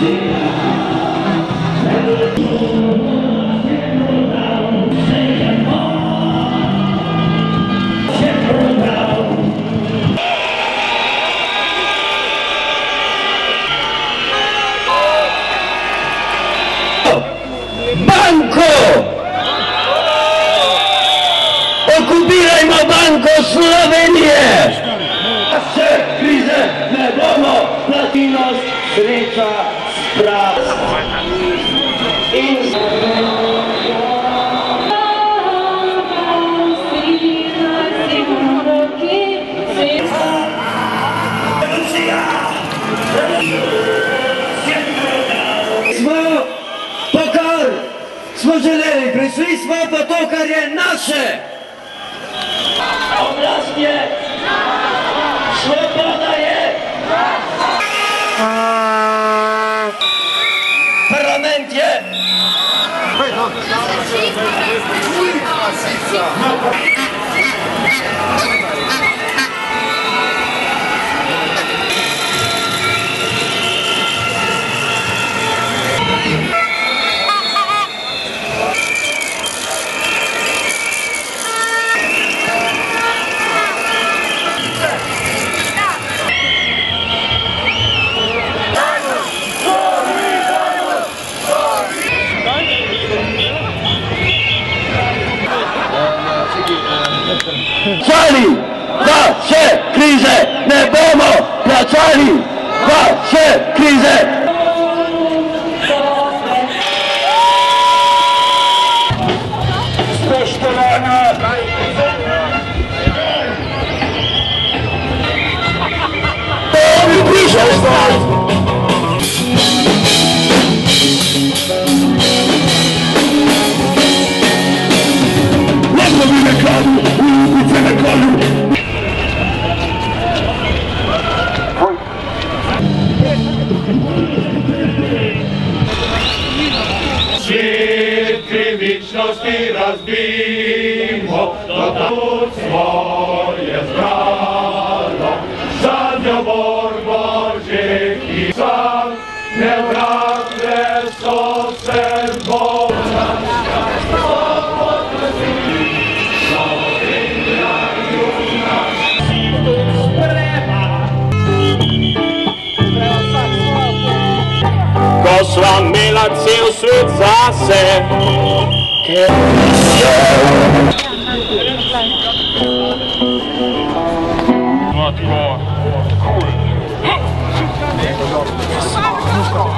Okupirajmo Banko Slovenije! Naše krize ne bomo platinost, sreča, sprav. Smo želeli, prišli smo po to, kar je naše. Oblast je, svoboda je, parlament je. Plaćali vaše krize, ne bomo plaćali vaše krize. Spoštovana, svijet krivičnosti razbijmo, do svoje zbralo, zadnjo borbo že i sam, nevratne so se Boga. Ko sva imela cel svet zase, no tako, cool.